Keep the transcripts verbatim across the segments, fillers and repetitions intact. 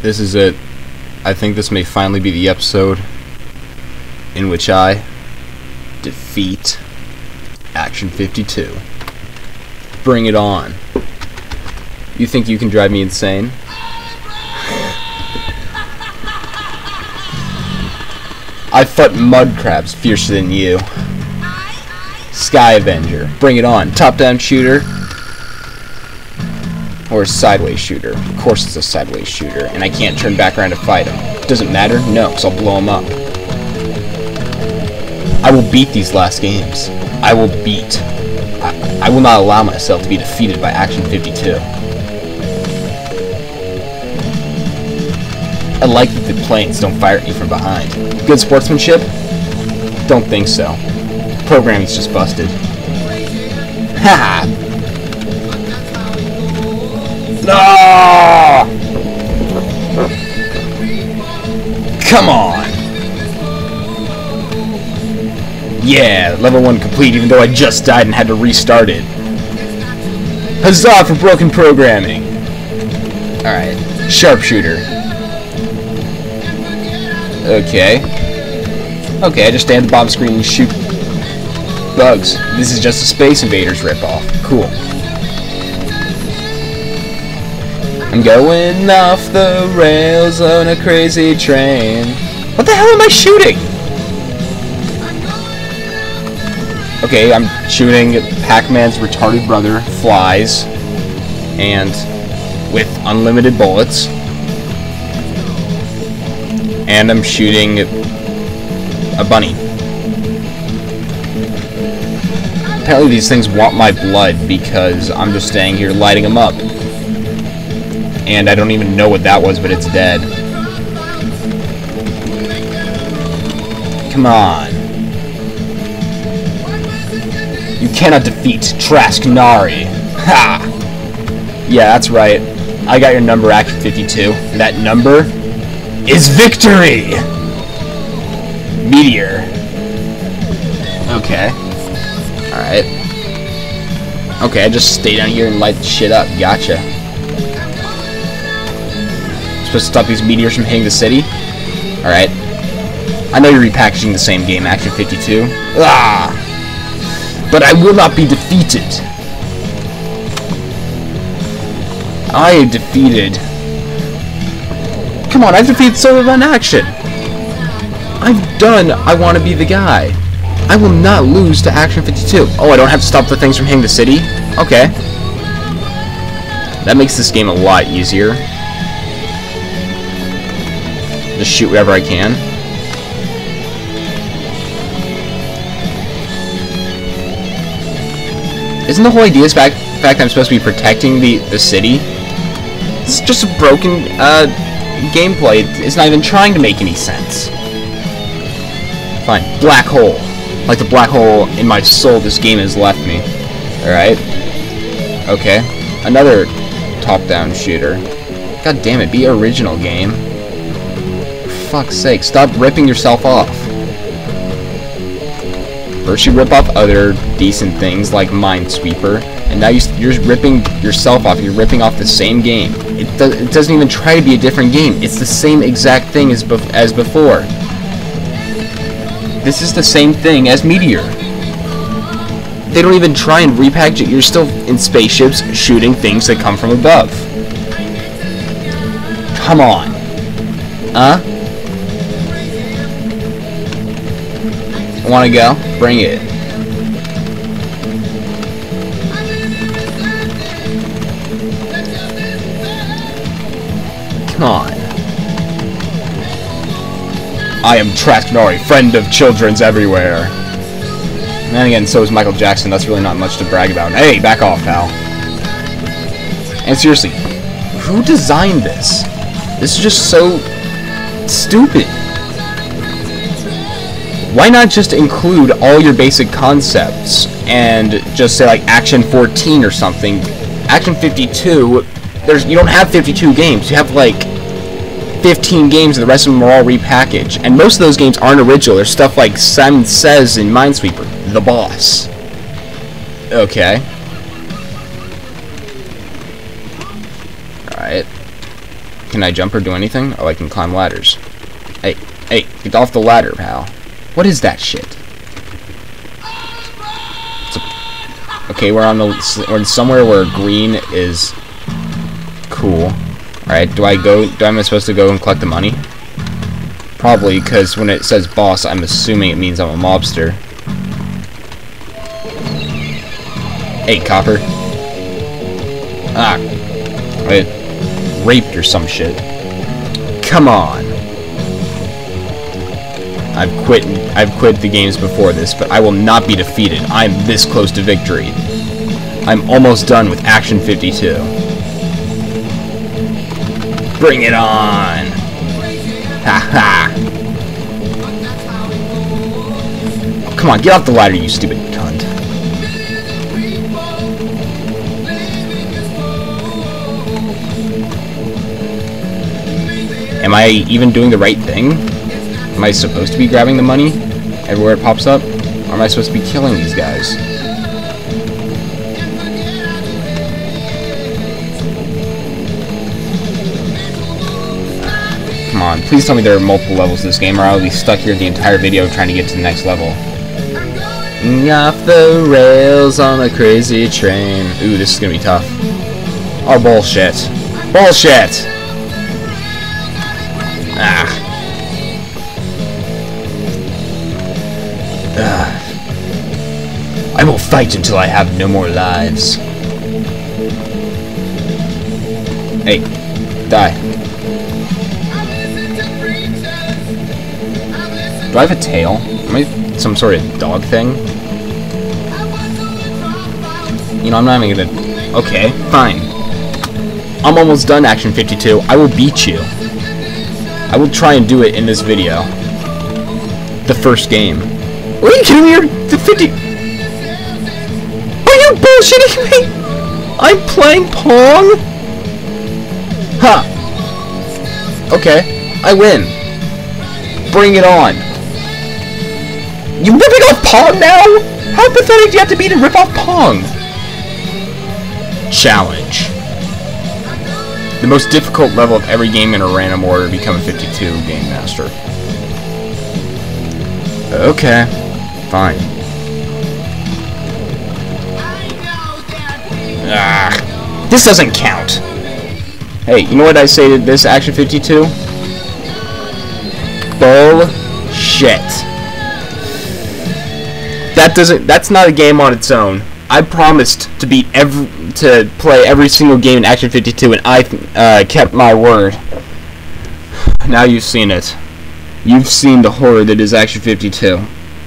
This is it. I think this may finally be the episode in which I defeat Action fifty-two. Bring it on. You think you can drive me insane? I fought mud crabs fiercer than you. Sky Avenger. Bring it on. Top-down shooter. Or a sideways shooter. Of course it's a sideways shooter. And I can't turn back around to fight him. Doesn't matter? No, because I'll blow him up. I will beat these last games. I will beat. I, I will not allow myself to be defeated by Action fifty-two. I like that the planes don't fire at you from behind. Good sportsmanship? Don't think so. Programming's just busted. Haha! No! Come on! Yeah, level one complete even though I just died and had to restart it. Huzzah for broken programming! Alright, sharpshooter. Okay. Okay, I just stand at the bottom screen and shoot bugs. This is just a Space Invaders ripoff. Cool. I'm going off the rails on a crazy train. What the hell am I shooting? Okay, I'm shooting Pac-Man's retarded brother, Flies, and with unlimited bullets. And I'm shooting a bunny. Apparently these things want my blood because I'm just staying here lighting them up. And I don't even know what that was, but it's dead. Come on. You cannot defeat Trask Nari. Ha! Yeah, that's right. I got your number, Action fifty-two. And that number is victory! Meteor. Okay. Alright. Okay, I just stay down here and light the shit up. Gotcha. Supposed to stop these meteors from hitting the city? Alright. I know you're repackaging the same game, Action fifty-two. Ah! But I will not be defeated. I am defeated. Come on, I've defeated Solar Run Action. I've done I Want to Be the Guy. I will not lose to Action fifty-two. Oh, I don't have to stop the things from hitting the city? Okay. That makes this game a lot easier. Just shoot whatever I can. Isn't the whole idea is fact, fact I'm supposed to be protecting the, the city? This is just a broken uh, gameplay. It's not even trying to make any sense. Fine. Black hole. Like the black hole in my soul this game has left me. Alright. Okay. Another top-down shooter. God damn it, be original, game. For fuck's sake, stop ripping yourself off. First you rip off other decent things like Minesweeper, and now you, you're ripping yourself off. You're ripping off the same game. It, do, it doesn't even try to be a different game. It's the same exact thing as, bef as before. This is the same thing as Meteor. They don't even try and repackage it. You're still in spaceships shooting things that come from above. Come on. Huh? Want to go? Bring it. Come on. I am Trask Nari, friend of children's everywhere. And then again, so is Michael Jackson. That's really not much to brag about. Hey, back off, pal. And seriously, who designed this? This is just so stupid. Why not just include all your basic concepts and just say like Action fourteen or something? Action fifty-two, there's you don't have fifty-two games. You have like fifteen games and the rest of them are all repackaged. And most of those games aren't original. There's stuff like Simon Says in Minesweeper, The Boss. Okay. Alright. can I jump or do anything? Oh, I can climb ladders. Hey, hey, get off the ladder, pal. What is that shit? A, okay, we're on the we're somewhere where green is cool. All right, do I go? Do am I supposed to go and collect the money? Probably, because when it says boss, I'm assuming it means I'm a mobster. Hey, copper. Ah, I raped or some shit. Come on. I've quit. I've quit the games before this, but I will not be defeated. I'm this close to victory. I'm almost done with Action fifty-two. Bring it on! Ha ha! Oh, come on, get off the ladder, you stupid cunt. Am I even doing the right thing? Am I supposed to be grabbing the money everywhere it pops up? Or am I supposed to be killing these guys? Come on, please tell me there are multiple levels to this game, or I'll be stuck here the entire video trying to get to the next level. Off the rails on a crazy train. Ooh, this is gonna be tough. Oh, bullshit. Bullshit! Ah. Ah. I will fight until I have no more lives. Hey, die. Do I have a tail? Am I some sort of dog thing? You know, I'm not even gonna... Okay, fine. I'm almost done, Action fifty-two. I will beat you. I will try and do it in this video. The first game. Are you kidding me? You're the fifty... Are you bullshitting me? I'm playing Pong? Huh. Okay, I win. Bring it on. You ripping off Pong now? How pathetic do you have to be to rip off Pong? Challenge. The most difficult level of every game in a random order to become a fifty-two Game Master. Okay. Fine. Ah, this doesn't count. Hey, you know what I say to this Action fifty-two? Bullshit. That doesn't. That's not a game on its own. I promised to beat every to play every single game in Action fifty-two, and I uh, kept my word. Now you've seen it. You've seen the horror that is Action fifty-two.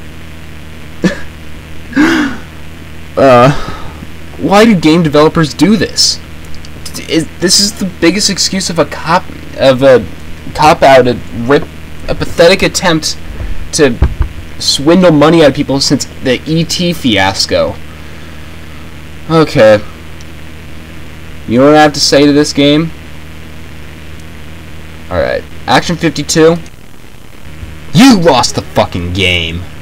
uh, why do game developers do this? Is, this is the biggest excuse of a cop of a cop out, a rip, a pathetic attempt to swindle money out of people since the E T fiasco. Okay. You know what I have to say to this game? Alright. Action fifty-two. You lost the fucking game.